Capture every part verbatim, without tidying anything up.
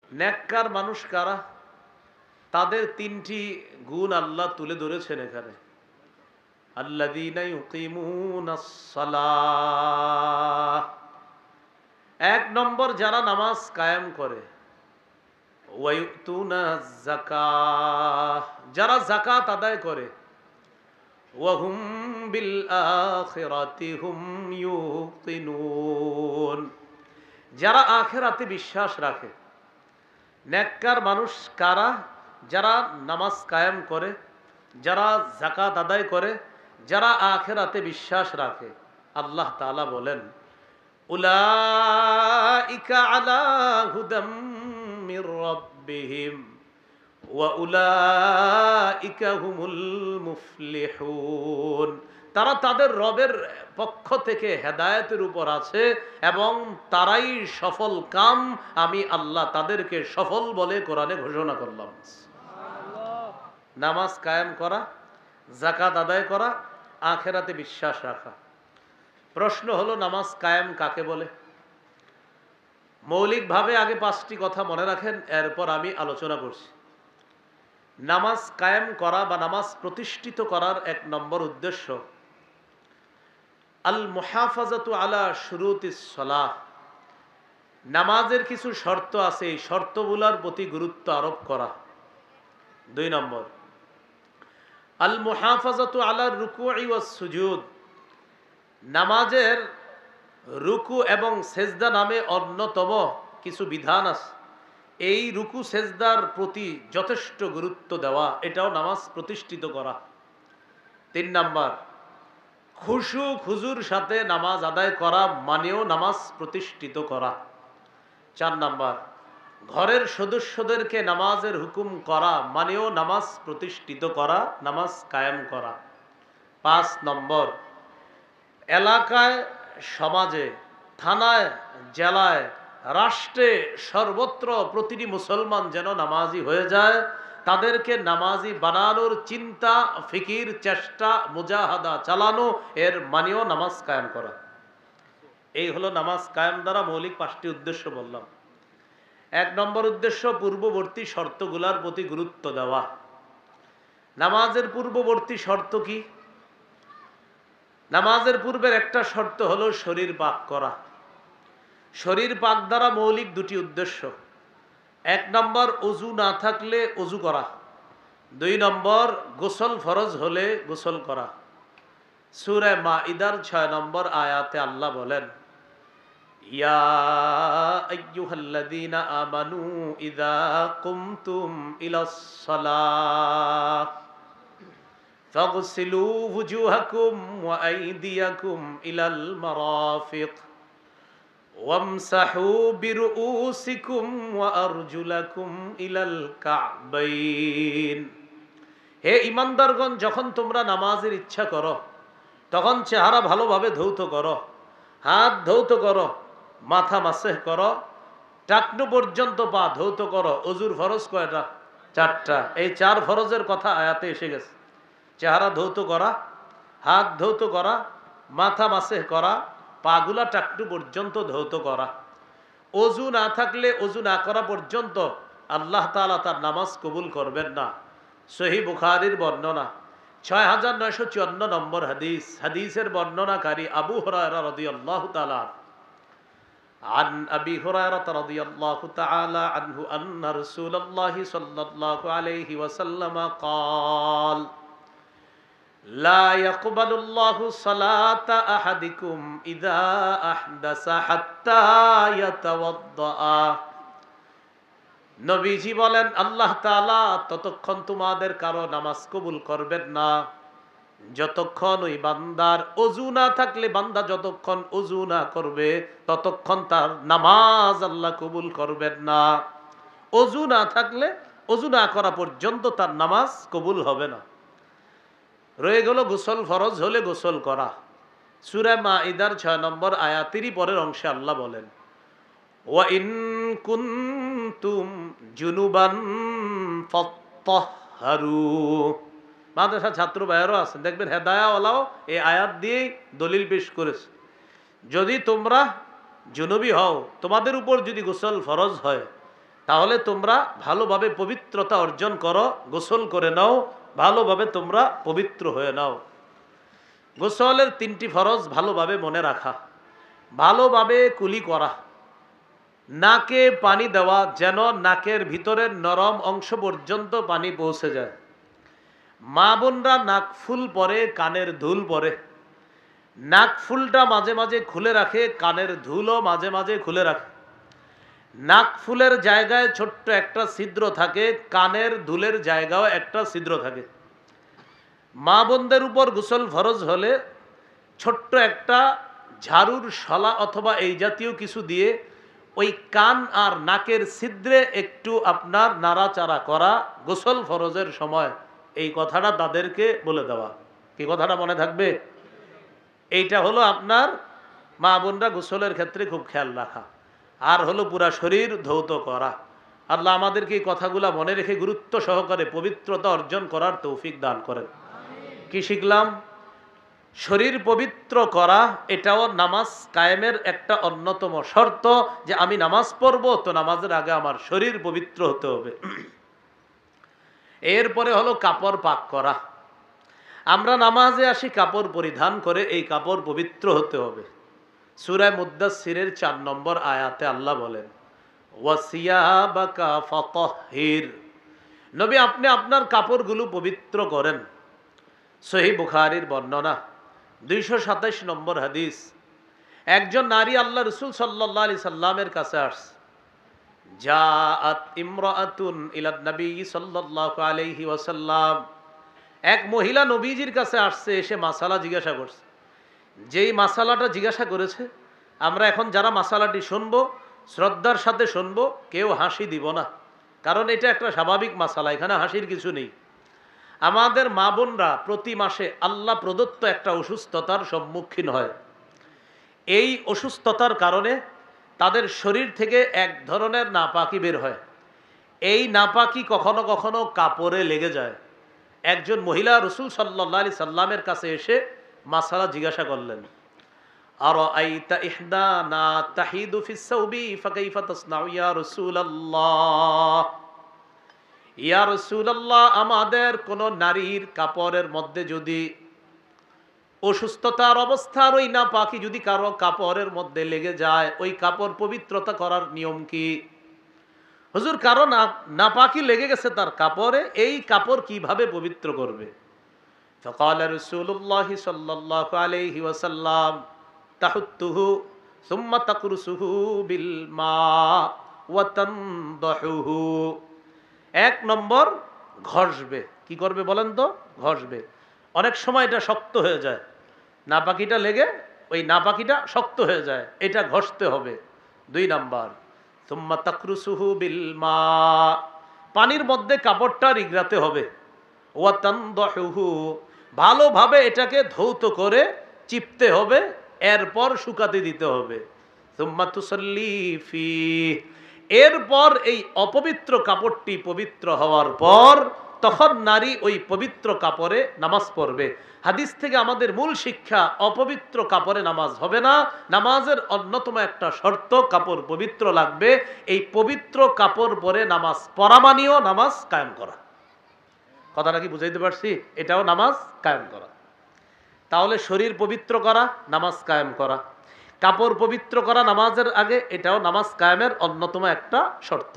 নেককার মানুষ কারা? তাদের তিনটি গুণ আল্লাহ তুলে ধরেছেন এখানে। আল্লাযীনা ইউকিমুনাস সালাহ, এক নম্বর যারা নামাজ কায়েম করে। ওয়া ইউতুনাজ যাকাহ, যারা যাকাত আদায় করে। ওয়া হুম বিল আখিরাতি হুম ইউকিনুন, যারা আখিরাতে বিশ্বাস রাখে। নেককার মানুষ কারা? যারা নামাজ কায়েম করে, যারা যাকাত আদায় করে, যারা আখিরাতে বিশ্বাস রাখে। আল্লাহ তাআলা বলেন, উলাইকা আলা হুদাম মির রাব্বিহিম ওয়া উলাইকা হুমুল মুফলিহুন, তারা তাদের রবের পক্ষ থেকে হেদায়েতের উপর আছে এবং তারাই সফল কাম। আমি আল্লাহ তাদেরকে সফল বলে কোরআনে ঘোষণা করলাম। নামাজ কায়েম করা, যাকাত আদায় করা, আখিরাতে বিশ্বাস রাখা। প্রশ্ন হলো, নামাজ কায়েম কাকে বলে? মৌলিকভাবে আগে পাঁচটি কথা মনে রাখেন, এরপর আমি আলোচনা করছি। নামাজ কায়েম করা বা নামাজ প্রতিষ্ঠিত করার এক নম্বর উদ্দেশ্য আল মুহাফাজাতু আলা শুরুতিস সালাহ, নামাজের কিছু শর্ত আছে, এই শর্তগুলোর প্রতি গুরুত্ব আরোপ করা। দুই নম্বর আল মুহাফাজাতু আলা রুকুই ওয়াস সুজুদ, নামাজের রুকু এবং সেজদা নামে অন্যতম কিছু বিধান আছে, এই রুকু সেজদার প্রতি যথেষ্ট গুরুত্ব দেওয়া, এটাও নামাজ প্রতিষ্ঠিত করা। তিন নাম্বার খুশু খুজুর সাথে নামাজ আদায় করা মানেও নামাজ প্রতিষ্ঠিত করা। চার নাম্বার ঘরের সদস্যদেরকে নামাজের হুকুম করা মানেও নামাজ প্রতিষ্ঠিত করা, নামাজ কায়েম করা। পাঁচ নম্বর এলাকায়, সমাজে, থানায়, জেলায়, রাষ্ট্রে, সর্বত্র প্রতিটি মুসলমান যেন নামাজি হয়ে যায়, তাদেরকে নামাজি বানানোর চিন্তা, ফিকির, চেষ্টা, মুজাহাদা চালানো, এর মানেও নামাজ কায়েম করা। এই হলো নামাজ কায়েম দ্বারা মৌলিক পাঁচটি উদ্দেশ্য বললাম। এক নম্বর উদ্দেশ্য পূর্ববর্তী শর্তগুলার প্রতি গুরুত্ব দেওয়া। নামাজের পূর্ববর্তী শর্ত কি? নামাজের পূর্বের একটা শর্ত হলো শরীর পাক করা। শরীর পাক দ্বারা মৌলিক দুটি উদ্দেশ্য। এক নম্বর ওযু না থাকলে ওযু করা। দুই নম্বর গোসল ফরজ হলে গোসল করা। সূরা মাইদার ছয় নম্বর আয়াতে আল্লাহ বলেন, ইয়া আইয়ুহাল্লাযীনা আমানু ইযা কুমতুম ইলাস সালাহ ফাগসিলু ওয়ুজুহাকুম ওয়া আইদিয়াকুম ইলাল মারাফিক ওয়ামসাহু বিরুউসিকুম ওয়া আরজুলাকুম ইলাল কা'বাইন। হে ঈমানদারগণ, যখন তোমরা নামাজের ইচ্ছা করো তখন চেহারা ভালোভাবে ধৌত করো, হাত ধৌত করো, মাথা মাসেহ করো, টাকনু পর্যন্ত পা ধৌত করো। ওযুর ফরজ কয়টা? চারটা। এই চার ফরজের কথা আয়াতে এসে গেছে। চেহারা ধৌত করা, হাত ধৌত করা, মাথা মাসেহ করা, পাগুলা টাকটু পর্যন্ত ধৌত করা। ওযু না থাকলে, ওযু না করা পর্যন্ত আল্লাহ তাআলা তার নামাজ কবুল করবেন না। সহিহ বুখারীর বর্ণনা, ছয় হাজার নয়শো চুয়ান্ন নম্বর হাদিস। হাদিসের বর্ণনাকারী আবু হুরায়রা রাদিয়াল্লাহু তাআলা আন আবি হুরায়রা রাদিয়াল্লাহু তাআলা আনহু আন্না রাসূলুল্লাহি সাল্লাল্লাহু আলাইহি ওয়াসাল্লাম قال لا يقبل الله صلاة أحدكم إذا أحدث حتى يتوضأ। নবীজি বলেন, আল্লাহ তাআলা ততক্ষণ তোমাদের কারো নামাজ কবুল করবেন না যতক্ষণ ওই বান্দার ওযু না থাকলে, বান্দা যতক্ষণ ওযু না করবে ততক্ষণ তার নামাজ আল্লাহ কবুল করবেন না। ওযু না থাকলে, ওযু না করা পর্যন্ত তার নামাজ কবুল হবে না। রয়ে গেল গোসল ফরজ হলে গোসল করা। সূরা মাইদার ছয় নম্বর আয়াতেরই পরের অংশে আল্লাহ বলেন, ওয়া ইন কুনতুম জুনুবান ফাত্তাহহারু। মাদ্রাসা ছাত্র ভাইয়েরও আছেন, দেখবেন হেদায়াওয়ালাও এই আয়াত দিয়েই দলিল পেশ করেছে। যদি তোমরা জুনুবি হও, তোমাদের উপর যদি গোসল ফরজ হয়, তাহলে তোমরা ভালোভাবে পবিত্রতা অর্জন করো, গোসল করে নাও, ভালোভাবে তোমরা পবিত্র হয়ে নাও। গোসলের তিনটি ফরজ ভালোভাবে মনে রাখা, ভালোভাবে কুলি করা, নাকে পানি দেওয়া যেন নাকের ভিতরের নরম অংশ পর্যন্ত পানি পৌঁছে যায়। মা বোনরা নাক ফুল পরে, কানের দুল পরে। নাক ফুলটা মাঝে মাঝে খুলে রাখে, কানের ধুলও মাঝে মাঝে খুলে রাখে। নাক ফুলের জায়গায় ছোট্ট একটা ছিদ্র থাকে, কানের দুলের জায়গাও একটা ছিদ্র থাকে। মা বোনদের উপর গোসল ফরজ হলে ছোট্ট একটা ঝাড়ুর শলা অথবা এই জাতীয় কিছু দিয়ে ওই কান আর নাকের ছিদ্রে একটু আপনার নাড়াচাড়া করা গোসল ফরজের সময়। এই কথাটা তাদেরকে বলে দেওয়া। কি কথাটা মনে থাকবে? এইটা হলো আপনার মা বোনরা গোসলের ক্ষেত্রে খুব খেয়াল রাখা। আর হলো পুরা শরীর ধৌত করা। আল্লাহ আমাদেরকে এই কথাগুলা মনে রেখে গুরুত্ব সহকারে পবিত্রতা অর্জন করার তৌফিক দান করেন। কি শিখলাম? শরীর পবিত্র করা এটাও নামাজ কায়েমের একটা অন্যতম শর্ত, যে আমি নামাজ পড়বো তো নামাজের আগে আমার শরীর পবিত্র হতে হবে। এরপরে হলো কাপড় পাক করা। আমরা নামাজে আসি কাপড় পরিধান করে, এই কাপড় পবিত্র হতে হবে। সূরা মুদ্দাসসিরের চার নম্বর আয়াতে আল্লাহ বলেন, ওয়াসিয়াবাকা ফাতাহহির। নবী আপনি আপনার কাপড়গুলো পবিত্র করেন। সহিহ বুখারীর বর্ণনা, দুইশো সাতাইশ নম্বর হাদিস। একজন নারী আল্লাহ রাসূল সাল্লাল্লাহু আলাইহি সাল্লামের কাছে আসছে। জাআত ইমরাআতুন ইলা নবী সাল্লাল্লাহু আলাইহি ওয়াসাল্লাম। এক মহিলা নবীজির কাছে আসছে, এসে মাসালা জিজ্ঞাসা করছে। যেই মাসালাটা জিজ্ঞাসা করেছে, আমরা এখন যারা মাসালাটি শুনবো শ্রদ্ধার সাথে শুনবো, কেউ হাসি দিব না, কারণ এটা একটা স্বাভাবিক মাসালা, এখানে হাসির কিছু নেই। আমাদের মা বোনরা প্রতি মাসে আল্লাহ প্রদত্ত একটা অসুস্থতার সম্মুখীন হয়। এই অসুস্থতার কারণে তাদের শরীর থেকে এক ধরনের নাপাকি বের হয়। এই নাপাকি কখনো কখনো কাপড়ে লেগে যায়। একজন মহিলা রাসূল সাল্লাল্লাহু আলাইহি সাল্লামের কাছে এসে মাসালা জিজ্ঞাসা করলেন, আরাআইতা ইহদানা তাহিদু ফিস সাওবি ফাকাইফা তাসনাউ ইয়া রাসূলুল্লাহ। ইয়া রাসূলুল্লাহ, আমাদের কোন নারীর কাপড়ের মধ্যে যদি অসুস্থতার অবস্থার ওই নাপাকি যদি কারো কাপড়ের মধ্যে লেগে যায়, ওই কাপড় পবিত্রতা করার নিয়ম কি? হুজুর, কারো নাপাকি লেগে গেছে তার কাপড়ে, এই কাপড় কিভাবে পবিত্র করবে? ফাকালা রাসূলুল্লাহ সাল্লাল্লাহু আলাইহি ওয়াসাল্লাম তাহুত্তুহু সুম্মা তাকরুসুহু বিল মা ওয়া তানদাহুহু। এক নম্বর, ঘষবে। কি করবে বলেন তো? ঘষবে। অনেক সময় এটা শক্ত হয়ে যায়, নাপাকিটা লেগে ওই নাপাকিটা শক্ত হয়ে যায়, এটা ঘষতে হবে। দুই নাম্বার, সুম্মা তাকরুসুহু বিল মা, পানির মধ্যে কাপড়টা রিগড়াতে হবে। ওয়া তানদাহুহু, ভালোভাবে এটাকে ধৌত করে চিপতে হবে, এরপর শুকাতে দিতে হবে। সুম্মা তুসাল্লি ফি, এরপর এই অপবিত্র কাপড়টি পবিত্র হওয়ার পর তখন নারী ওই পবিত্র কাপড়ে নামাজ পড়বে। হাদিস থেকে আমাদের মূল শিক্ষা, অপবিত্র কাপড়ে নামাজ হবে না। নামাজের অন্যতম একটা শর্ত কাপড় পবিত্র লাগবে। এই পবিত্র কাপড় পরে নামাজ পড়া মানেও নামাজ কায়েম করা। কথাটা কি বুঝাইতে পারছি? এটাও নামাজ কায়েম করা। তাহলে শরীর পবিত্র করা, নামাজ কায়েম করা, কাপড় পবিত্র করা নামাজের আগে, এটাও নামাজ কায়েমের অন্যতম একটা শর্ত।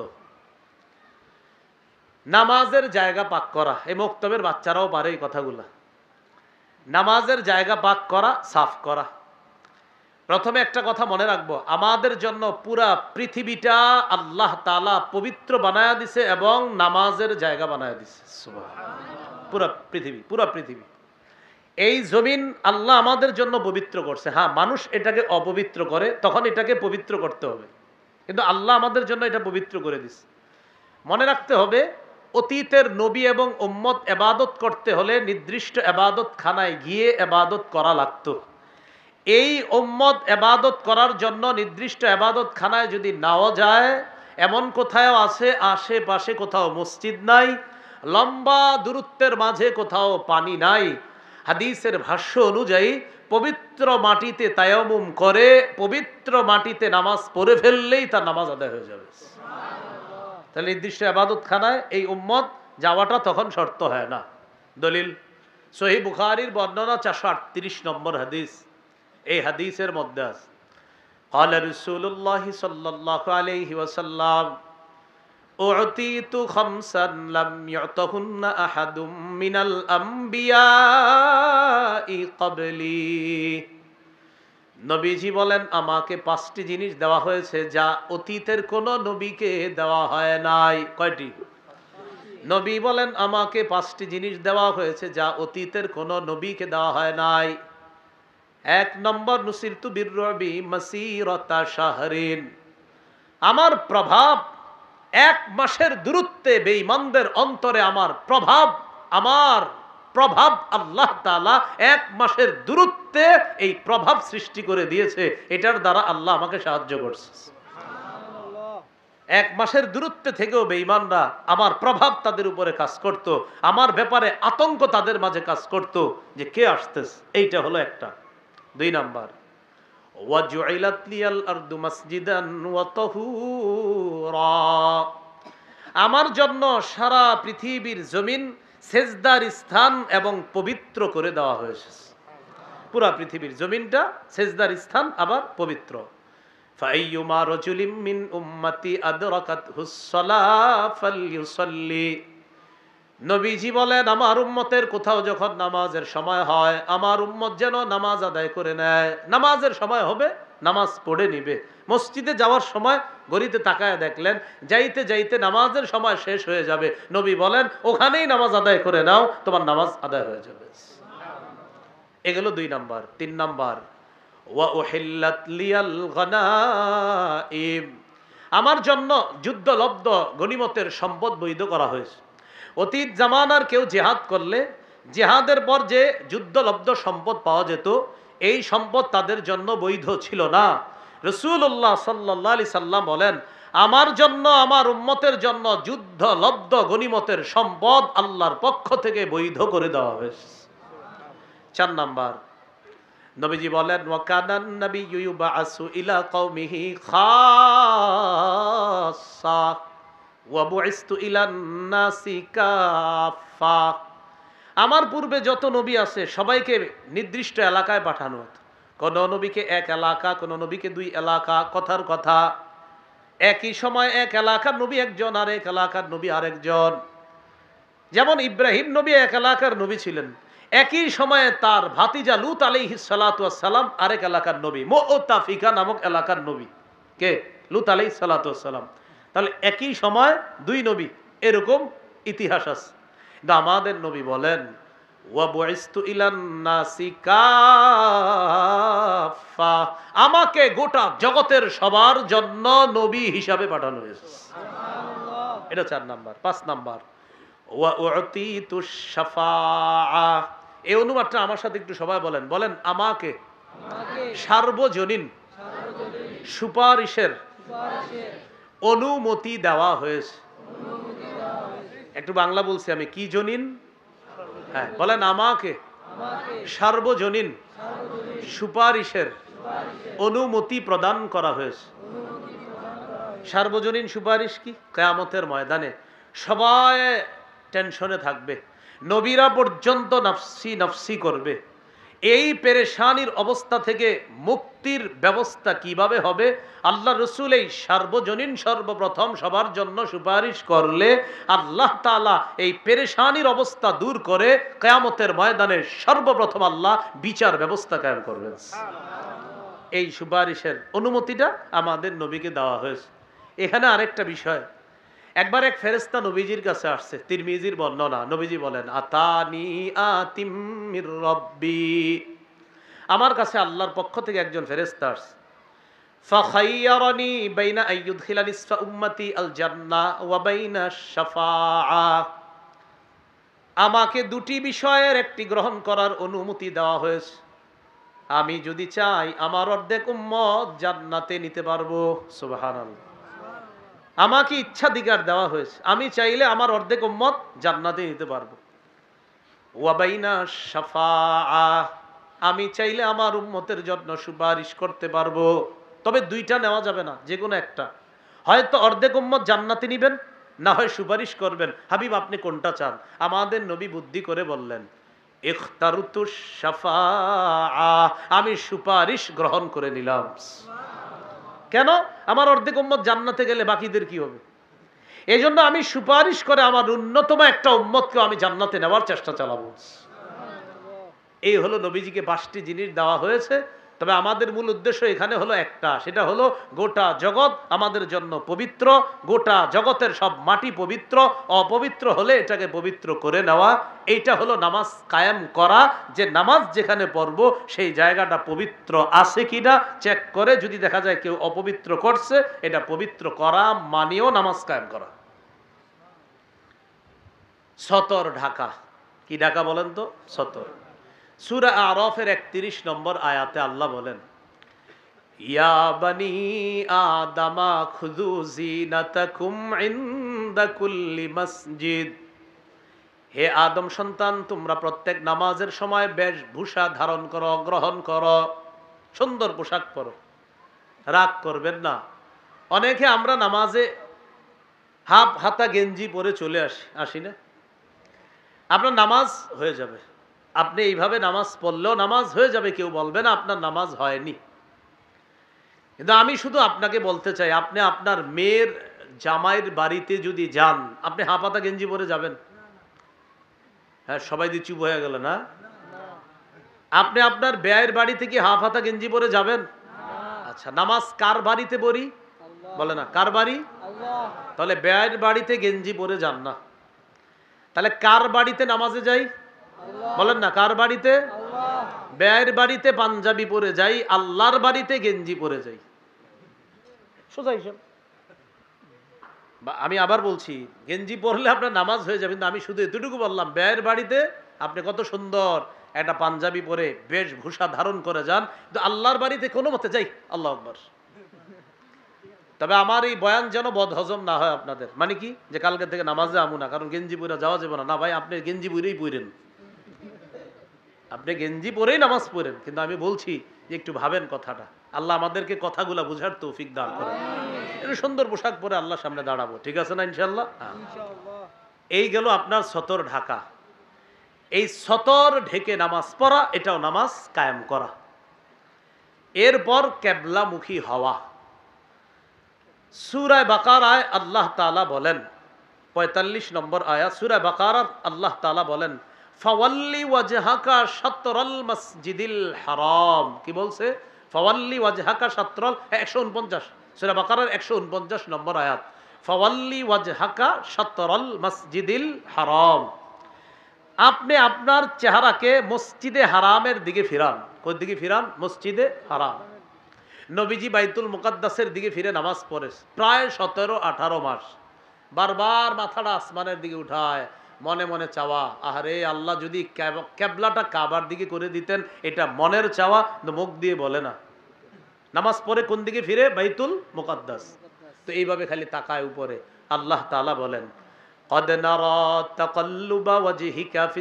নামাজের জায়গা পাক করা, এই মক্তবের বাচ্চারাও পারে এই কথাগুলা। নামাজের জায়গা পাক করা, সাফ করা। প্রথমে একটা কথা মনে রাখবো, আমাদের জন্য পুরা পৃথিবীটা আল্লাহ তাআলা পবিত্র বানায়া দিছে এবং নামাজের জায়গা বানায়া দিছে। সুবহানাল্লাহ। পুরা পৃথিবী, পুরা পৃথিবী, এই জমিন আল্লাহ আমাদের জন্য পবিত্র করছে। হ্যাঁ, মানুষ এটাকে অপবিত্র করে, তখন এটাকে পবিত্র করতে হবে, কিন্তু আল্লাহ আমাদের জন্য এটা পবিত্র করে দিছে। মনে রাখতে হবে, অতীতের নবী এবং উম্মত ইবাদত করতে হলে নির্দিষ্ট ইবাদত খানায় গিয়ে ইবাদত করা লাগতো। এই উম্মত ইবাদত করার জন্য নির্দিষ্ট ইবাদত খানায় যদি নাও যায়, এমন কোথাও আছে আশেপাশে কোথাও মসজিদ নাই, লম্বা দূরত্বের মাঝে কোথাও পানি নাই, হাদিসের ভাষ্য অনুযায়ী পবিত্র মাটিতে তায়াম্মুম করে পবিত্র মাটিতে নামাজ পড়ে ফেললেই তার নামাজ আদায় হয়ে যাবে। তাহলে নির্দিষ্ট ইবাদতখানায় এই উম্মত যাওয়াটা তখন শর্ত হয় না। দলিল সহিহ বুখারীর বর্ণনা চারশো আটত্রিশ নম্বর হাদিস। এই হাদিসের মধ্যে আছে قال رسول الله صلى الله عليه وسلم أعطيت خمسا لم يعطهن أحد من الأنبياء قبلي। নবীজি বলেন আমাকে পাঁচটি জিনিস দেওয়া হয়েছে যা অতীতের কোন নবীকে দেওয়া হয় নাই। কয়টি? নবী বলেন আমাকে পাঁচটি জিনিস দেওয়া হয়েছে যা অতীতের কোন নবীকে দেওয়া হয় নাই। এক নম্বর নুসিরতু বিররবি মাসিরাতা শাহরিন, আমার প্রভাব এক মাসের দূরত্বে বেঈমানদের অন্তরে আমার প্রভাব আমার প্রভাব আল্লাহ তাআলা এক মাসের দূরত্বে এই প্রভাব সৃষ্টি করে দিয়েছে। এটার দ্বারা আল্লাহ আমাকে সাহায্য করছে। এক মাসের দূরত্বে থেকেও বেঈমানরা আমার প্রভাব তাদের উপরে কাজ করত, আমার ব্যাপারে আতঙ্ক তাদের মাঝে কাজ করত যে কে আসতেছে। এইটা হলো একটা। দুই নাম্বার ওয়াজুইলাত লিয়াল আরদু মাসজিদান ওয়া তাহুরা, আমার জন্য সারা পৃথিবীর জমিন সেজদার স্থান এবং পবিত্র করে দেওয়া হয়েছে। পুরা পৃথিবীর জমিনটা সেজদার স্থান আবার পবিত্র। ফাইয়ুমা রাজুলিম মিন উম্মতি আদরাকাতহুস সালাহ ফালইউসাল্লি, নবীজি বলেন আমার উম্মতের কোথাও যখন নামাজের সময় হয় আমার উম্মত যেন নামাজ আদায় করে নেয়। নামাজের সময় হবে নামাজ পড়ে নিবে। মসজিদে যাওয়ার সময় ঘড়িতে তাকায় দেখলেন যাইতে যাইতে নামাজের সময় শেষ হয়ে যাবে, নবী বলেন ওখানেই নামাজ আদায় করে নাও, তোমার নামাজ আদায় হয়ে যাবে। এগুলো দুই নাম্বার। তিন নাম্বার ওয়া উহিল্লাত লিয়াল গনাইম, আমার জন্য যুদ্ধলব্ধ গনিমতের সম্পদ বৈধ করা হয়েছে। অতীত জামানার কেউ জেহাদ করলে জেহাদের পর যে যুদ্ধলব্ধ সম্পদ পাওয়া যেত এই সম্পদ তাদের জন্য বৈধ ছিল না। রাসূলুল্লাহ সাল্লাল্লাহু আলাইহি সাল্লাম বলেন আমার জন্য আমার উম্মতের জন্য যুদ্ধলব্ধ গনিমতের সম্পদ আল্লাহর পক্ষ থেকে বৈধ করে দেওয়া হয়েছে। চার নাম্বার নবীজি বলেন ওয়াকানান নাবিয়্যু ইউবাসু ইলা কওমিহি খাসসা ওয়া বুইসতু ইলান নাসি কাফা, আমার পূর্বে যত নবী আছে সবাইকে নির্দিষ্ট এলাকায় পাঠানো হতো। কোন নবীকে এক এলাকা, কোন নবীকে দুই এলাকা। কথার কথা একই সময় এক এলাকার নবী একজন আর এক এলাকার নবী আরেকজন। যেমন ইব্রাহিম নবী এক এলাকার নবী ছিলেন, একই সময়ে তার ভাতিজা লূত আলাইহিস সালাতু ওয়াস সালাম আরেক এলাকার নবী, মুতাফিকা নামক এলাকার নবী। কে? লূত আলাইহিস সালাতু ওয়াস সালাম। তাহলে একই সময় দুই নবী, এরকম ইতিহাস আছে। কিন্তু আমাদের নবী বলেন ওয়া বুইসতু ইলান নাসি কাফা, আমাকে গোটা জগতের সবার জন্য নবী হিসাবে পাঠানো হয়েছে। সুবহানাল্লাহ। এটা চার নাম্বার। পাঁচ নাম্বার ওয়া উতিতুশ শাফাআ, এই অনুবাদটা আমার সাথে একটু সবাই বলেন বলেন আমাকে সার্বজনীন সুপারিশের অনুমতি দেওয়া হয়েছে। একটু বাংলা বলছি আমি, কি জনীন? হ্যাঁ বলেন আমাকে সার্বজনীন সুপারিশের অনুমতি প্রদান করা হয়েছে। সার্বজনীন সুপারিশ কি? কিয়ামতের ময়দানে সবাই টেনশনে থাকবে, নবীরা পর্যন্ত নফসি নফসি করবে। এই পেরেশানির অবস্থা থেকে মুক্তির ব্যবস্থা কিভাবে হবে? আল্লাহ রসুল এই সার্বজনীন সর্বপ্রথম সবার জন্য সুপারিশ করলে আল্লাহ তাআলা এই পেরেশানির অবস্থা দূর করে কিয়ামতের ময়দানে সর্বপ্রথম আল্লাহ বিচার ব্যবস্থা কায়েম করবেন। এই সুপারিশের অনুমতিটা আমাদের নবীকে দেওয়া হয়েছে। এখানে আরেকটা বিষয়, একবার এক ফেরেশতা নবীজির কাছে আসছে, তিরমিজির বর্ণনা। নবীজি বলেন আতানি আতিম মির রব্বি, আমার কাছে আল্লাহর পক্ষ থেকে একজন ফেরেশতা আসছে। ফাখাইয়ারানি বাইনা আইয়ুদখিলা নিসফা উম্মতি আল জান্নাহ ওয়া বাইনা শাফাআ, আমাকে দুটি বিষয়ের একটি গ্রহণ করার অনুমতি দেওয়া হয়েছে। আমি যদি চাই আমার অর্ধেক উম্মত জান্নাতে নিতে পারবো। সুবহানাল্লাহ। আমাকে ইচ্ছাধিকার দেওয়া হয়েছে, আমি চাইলে আমার অর্ধেক উম্মত জান্নাতে নিতে পারবো। ওয়া বাইনা শাফাআ, আমি চাইলে আমার উম্মতের জন্য সুপারিশ করতে পারবো। তবে দুইটা নেওয়া যাবে না, যে কোনো একটা। হয়তো অর্ধেক উম্মত জান্নাতে নিবেন, না হয় সুপারিশ করবেন। হাবিব আপনি কোনটা চান? আমাদের নবী বুদ্ধি করে বললেন, ইখতারতু শাফাআ, আমি সুপারিশ গ্রহণ করে নিলাম। কেন? আমার অর্ধেক উম্মত জান্নাতে গেলে বাকিদের কি হবে? এই জন্য আমি সুপারিশ করে আমার ন্যূনতম একটা উম্মতকে আমি জান্নাতে নেওয়ার চেষ্টা চালাবো। এই হলো নবীজিকে পাঁচটি জিনিস দেওয়া হয়েছে। তবে আমাদের মূল উদ্দেশ্য এখানে হলো একটা, সেটা হলো গোটা জগৎ আমাদের জন্য পবিত্র, গোটা জগতের সব মাটি পবিত্র, অপবিত্র হলে এটাকে পবিত্র করে নেওয়া। এইটা হলো নামাজ কায়েম করা, যে নামাজ যেখানে পড়ব সেই জায়গাটা পবিত্র আছে কিনা চেক করে যদি দেখা যায় কেউ অপবিত্র করছে, এটা পবিত্র করা মানেও নামাজ কায়েম করা। সতর ঢাকা, কি ঢাকা বলেন তো? সতর। সূরা আরাফের একত্রিশ নম্বর আয়াতে আল্লাহ বলেন, ইয়া বানি আদামা খুযু যিনাতাকুম ইনদা কুল্লি মসজিদ, হে আদম সন্তান তোমরা প্রত্যেক নামাজের সময় বেশভূষা ধারণ করো, গ্রহণ করো, সুন্দর পোশাক পরো, রাগ করবেন না। অনেকে আমরা নামাজে হাফ হাতা গেঞ্জি পরে চলে আসি, আসি না? আপনার নামাজ হয়ে যাবে, আপনি এইভাবে নামাজ পড়লেও নামাজ হয়ে যাবে, কেউ বলবে না আপনার নামাজ হয়নি। কিন্তু আমি শুধু আপনাকে বলতে চাই, আপনি আপনার মেয়ের জামাইয়ের বাড়িতে যদি যান, আপনি হাফাতা গেঞ্জি পরে যাবেন? হ্যাঁ, সবাই দিয়ে চুপ হয়ে গেল না? আপনি আপনার বেয়ের বাড়িতে কি হাফ হাতা গেঞ্জি পরে যাবেন? আচ্ছা, নামাজ কার বাড়িতে পড়ি? বলে না, কার বাড়ি? তাহলে বেয়ের বাড়িতে গেঞ্জি পরে যান না। তাহলে কার বাড়িতে নামাজে যাই? বলেন না, কার বাড়িতে? বেয়ের বাড়িতে পাঞ্জাবি পরে যাই, আল্লাহর বাড়িতে গেঞ্জি পরে যাই। সোজা হিসাব। আমি আবার বলছি, গেঞ্জি পরলে আপনার নামাজ হয়ে যাবে, কিন্তু আমি শুধু এতটুকু বললাম, বেয়ের বাড়িতে আপনি কত সুন্দর একটা পাঞ্জাবি পরে বেশভূষা ধারণ করে যান, কিন্তু আল্লাহর বাড়িতে কোনো মতে যাই। আল্লাহু আকবার। তবে আমার এই বয়ান যেন বদহজম না হয় আপনাদের। মানে কি, যে কালকে থেকে নামাজে আমু না, কারণ গেঞ্জি পরে যাওয়া যাবে না। না ভাই, আপনি গেঞ্জি পরেই পড়েন, আপনি গেঞ্জি পরেই নামাজ পড়েন, কিন্তু আমি বলছি যে একটু ভাবেন কথাটা। আল্লাহ আমাদেরকে কথাগুলা বুঝার তৌফিক দান করেন। একটু সুন্দর পোশাক পরে আল্লাহর সামনে দাঁড়াবো, ঠিক আছে না ইনশাল্লাহ? এই গেল আপনার সতর ঢাকা। এই সতর ঢেকে নামাজ পড়া, এটাও নামাজ কায়েম করা। এরপর কেবলামুখী হওয়া। সূরা বাকারায় আল্লাহ তাআলা বলেন, পঁয়তাল্লিশ নম্বর আয়াত সূরা বাকারার আল্লাহ তাআলা বলেন, ফাওয়াল্লি ওয়াজহাকা শাতরাল মসজিদিল হারাম। কি বলছে? ফাওয়াল্লি ওয়াজহাকা শাতরাল, একশো উনপঞ্চাশ, সূরা বাকারার একশো উনপঞ্চাশ নম্বর আয়াত। ফাওয়াল্লি ওয়াজহাকা শাতরাল মসজিদিল হারাম। আপনি আপনার চেহারাকে মসজিদে হারামের দিকে ফিরান। কোন দিকে ফিরান? মসজিদে হারাম। নবীজি বাইতুল মুকাদ্দাসের দিকে ফিরে নামাজ পড়ে প্রায় সতেরো আঠারো মাস। বারবার মাথাটা আসমানের দিকে উঠায়, মনে মনে চাওয়া, আহারে আল্লাহ যদি কেবলাটা কাবার দিকে করে দিতেন। এটা মনের চাওয়া, কিন্তু মুখ দিয়ে বলে না। নামাজ পড়ে কোন দিকে ফিরে? বাইতুল মুকাদ্দাস। তো এইভাবে খালি তাকায় উপরে। আল্লাহ তাআলা বলেন, قد نرى تقلب وجهك في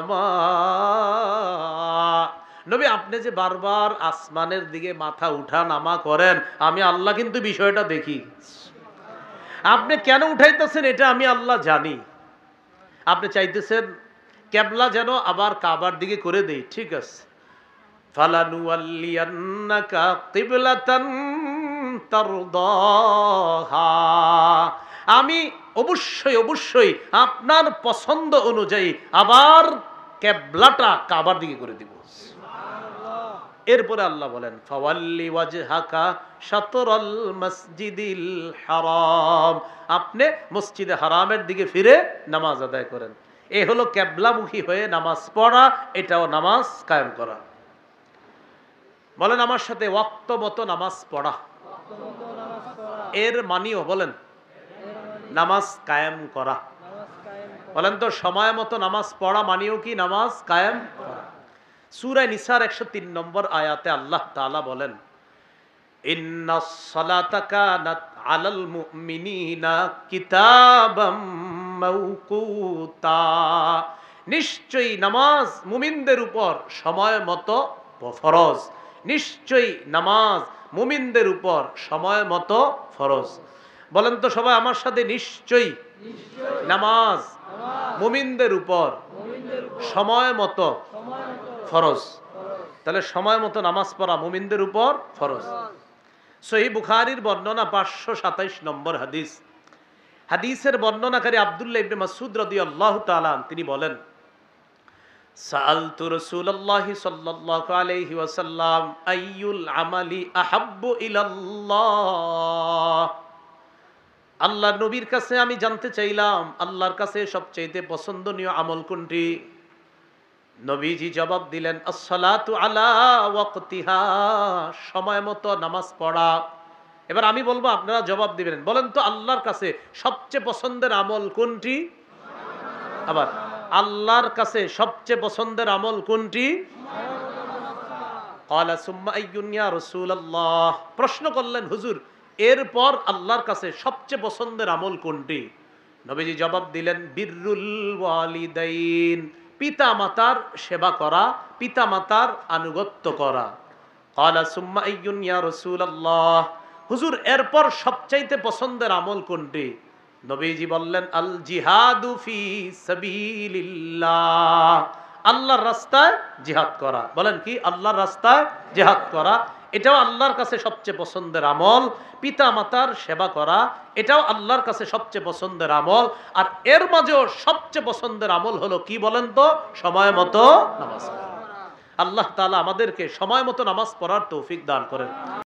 السماء। নবী আপনি যে বারবার আসমানের দিকে মাথা উঠা নামা করেন, আমি আল্লাহ কিন্তু বিষয়টা দেখি। আপনি কেন উঠাইতেছেন এটা আমি আল্লাহ জানি। আপনি চাইতেছেন কেবলা যেন আবার কাবার দিকে করে দেই, ঠিক আছে। ফালানুওয়াল্লিয়ান্নাকা কিবলাতান তারদাহা। আমি অবশ্যই অবশ্যই আপনার পছন্দ অনুযায়ী আবার কেবলাটা কাবার দিকে করে দিব। এরপরে আল্লাহ বলেন, ফাওয়াল্লি ওয়াজহাকা শাতরাল মসজিদিল হারাম। আপনি মসজিদে হারামের দিকে ফিরে নামাজ আদায় করেন। এই হলো কেবলামুখী হয়ে নামাজ পড়া, এটাও নামাজ কায়েম করা। বলেন আমার সাথে, ওয়াক্ত মতো নামাজ পড়া। এর মানিও বলেন নামাজ কায়েম করা। বলেন তো, সময় মতো নামাজ পড়া মানিও কি নামাজ কায়েম করা। সূরা নিসার একশো তিন নম্বর আয়াতে আল্লাহ তাআলা বলেন, ইন্নাস সালাতা কানাত আলাল মুমিনিনা কিতাবাম মাওকুতা। নিশ্চয়ই নামাজ মুমিনদের উপর সময় মতো ফরজ। নিশ্চয়ই নামাজ মুমিনদের উপর সময় মতো ফরজ। বলেন তো সবাই আমার সাথে, নিশ্চয়ই নামাজ মুমিনদের উপর সময় মতো ফরজ। তাহলে সময় মতো নামাজ পড়া মুমিনদের উপর ফরজ। সহিহ বুখারীর বর্ণনা পাঁচশো সাতাইশ নম্বর হাদিস। হাদিসের বর্ণনাকারী আব্দুল্লাহ ইবনে মাসউদ রাদিয়াল্লাহু তাআলা তিনি বলেন, সাআলতু রাসূলুল্লাহি সাল্লাল্লাহু আলাইহি ওয়াসাল্লাম আইয়ুল আমালি আহাব্বু ইলাল্লাহ। আল্লাহর নবীর কাছে আমি জানতে চাইলাম আল্লাহর কাছে সবচেয়ে পছন্দনীয় আমল কোনটি? নবীজি জবাব দিলেন, আস-সালাতু আলা ওয়াক্তিহা, সময় মতো নামাজ পড়া। এবার আমি বলবো, আপনারা জবাব দিবেন। বলেন তো আল্লাহর কাছে সবচেয়ে পছন্দের আমল কোনটি? আবার আল্লাহর কাছে সবচেয়ে পছন্দের আমল কোনটি? ক্বালা সুম্মা আইয়ুন ইয়া রাসূলুল্লাহ। প্রশ্ন করলেন, হুজুর এরপর আল্লাহর কাছে সবচেয়ে পছন্দের আমল কোনটি? নবীজি জবাব দিলেন, বিররুল ওয়ালিদাইন, পিতা মাতার সেবা করা, পিতা মাতার আনুগত্য করা। ক্বালা সুম্মা আইয়ুন ইয়া রাসূলুল্লাহ। হুজুর এরপর সবচাইতে পছন্দের আমল কোনটি? নবীজি বললেন, আল জিহাদু ফি সাবিলিল্লাহ, আল্লাহর রাস্তায় জিহাদ করা। বলেন কি? আল্লাহর রাস্তায় জিহাদ করা। এটাও আল্লাহর কাছে সবচেয়ে পছন্দের আমল। পিতা মাতার সেবা করা, এটাও আল্লাহর কাছে সবচেয়ে পছন্দের আমল। আর এর মাঝেও সবচেয়ে পছন্দের আমল হলো কি বলেন তো? সময় মতো নামাজ পড়া। আল্লাহ তাআলা আমাদেরকে সময় মতো নামাজ পড়ার তৌফিক দান করেন।